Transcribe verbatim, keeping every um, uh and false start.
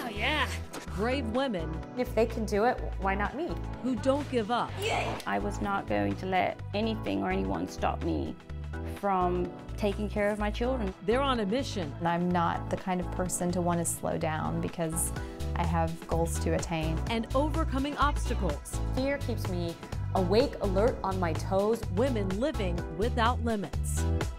Oh, yeah. Brave women. If they can do it, why not me? Who don't give up. I was not going to let anything or anyone stop me from taking care of my children. They're on a mission. And I'm not the kind of person to want to slow down because I have goals to attain. And overcoming obstacles. Fear keeps me awake, alert, on my toes. Women living without limits.